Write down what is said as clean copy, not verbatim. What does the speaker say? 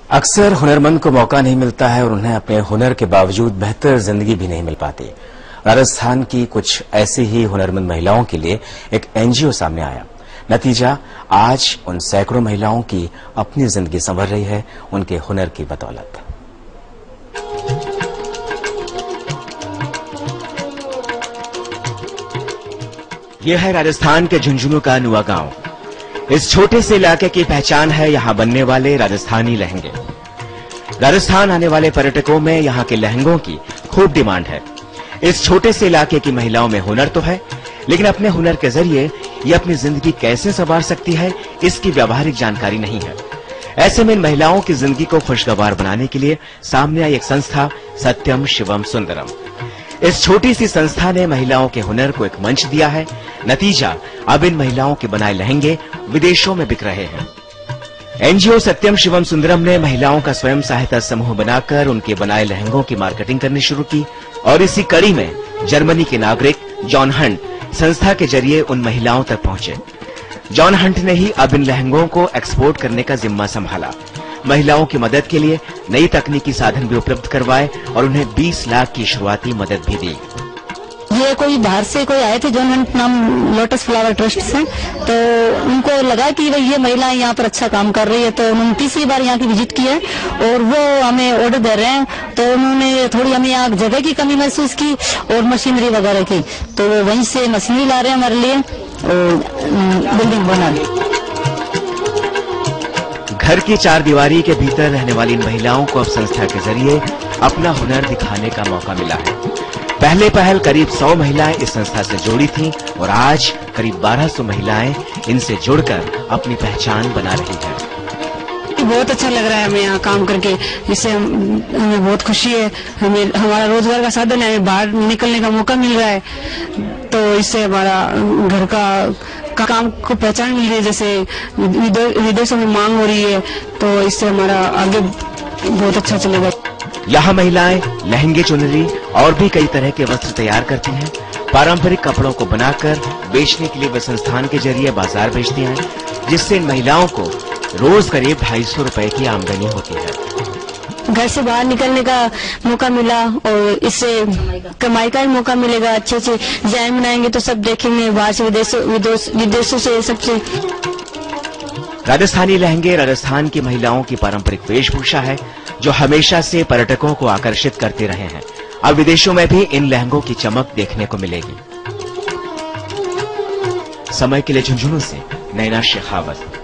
अक्सर हुनरमंद को मौका नहीं मिलता है और उन्हें अपने हुनर के बावजूद बेहतर जिंदगी भी नहीं मिल पाती। राजस्थान की कुछ ऐसी ही हुनरमंद महिलाओं के लिए एक एनजीओ सामने आया। नतीजा, आज उन सैकड़ों महिलाओं की अपनी जिंदगी संवर रही है उनके हुनर की बदौलत। यह है राजस्थान के झुंझुनू का नुआ गांव। इस छोटे से इलाके की पहचान है यहां बनने वाले राजस्थानी लहंगे। राजस्थान आने वाले पर्यटकों में यहां के लहंगों की खूब डिमांड है। इस छोटे से इलाके की महिलाओं में हुनर तो है, लेकिन अपने हुनर के जरिए ये अपनी जिंदगी कैसे संवार सकती है, इसकी व्यावहारिक जानकारी नहीं है। ऐसे में इन महिलाओं की जिंदगी को खुशगवार बनाने के लिए सामने आई एक संस्था सत्यम शिवम सुंदरम। इस छोटी सी संस्था ने महिलाओं के हुनर को एक मंच दिया है। नतीजा, अब इन महिलाओं के बनाए लहंगे विदेशों में बिक रहे हैं। एनजीओ सत्यम शिवम सुंदरम ने महिलाओं का स्वयं सहायता समूह बनाकर उनके बनाए लहंगों की मार्केटिंग करनी शुरू की और इसी कड़ी में जर्मनी के नागरिक जॉन हंट संस्था के जरिए उन महिलाओं तक पहुंचे। जॉन हंट ने ही अब इन लहंगों को एक्सपोर्ट करने का जिम्मा संभाला। महिलाओं की मदद के लिए नई तकनीकी साधन भी उपलब्ध करवाए और उन्हें 20 लाख की शुरुआती मदद भी दी। ये कोई बाहर से कोई आए थे, जॉन हंट नाम लोटस फ्लावर ट्रस्ट से, तो उनको लगा कि भाई ये महिलाएं यहाँ पर अच्छा काम कर रही है, तो उन्होंने तीसरी बार यहाँ की विजिट की है और वो हमें ऑर्डर दे रहे हैं। तो उन्होंने थोड़ी हमें यहाँ जगह की कमी महसूस की और मशीनरी वगैरह की, तो वो वहीं से मशीनरी ला रहे हैं हमारे लिए और बिल्डिंग बना रहे। घर की चार दीवारी के भीतर रहने वाली इन महिलाओं को अब संस्था के जरिए अपना हुनर दिखाने का मौका मिला है। पहले पहल करीब 100 महिलाएं इस संस्था से जुड़ी थीं और आज करीब 1200 महिलाएं इनसे जुड़कर अपनी पहचान बना रही हैं। बहुत अच्छा लग रहा है हमें यहाँ काम करके, इससे हमें बहुत खुशी है। हमें हमारा रोजगार का साधन है, हमें बाहर निकलने का मौका मिल रहा है, तो इससे हमारा घर का काम को पहचान मिल रही है। जैसे विदेशों में मांग हो रही है, तो इससे हमारा आगे बहुत अच्छा चलेगा। यहाँ महिलाएं लहंगे, चुनरी और भी कई तरह के वस्त्र तैयार करती हैं। पारंपरिक कपड़ों को बनाकर बेचने के लिए वे संस्थान के जरिए बाजार भेजती हैं, जिससे इन महिलाओं को रोज करीब 250 रुपए की आमदनी होती है। घर से बाहर निकलने का मौका मिला और इससे कमाई का भी मौका मिलेगा। अच्छे से डिजाइन बनाएंगे तो सब देखेंगे, बाहर से विदेशों से सबसे। राजस्थानी लहंगे राजस्थान की महिलाओं की पारंपरिक वेशभूषा है जो हमेशा से पर्यटकों को आकर्षित करते रहे हैं। अब विदेशों में भी इन लहंगों की चमक देखने को मिलेगी। समय के लिए झुंझुनू से नैना शेखावत।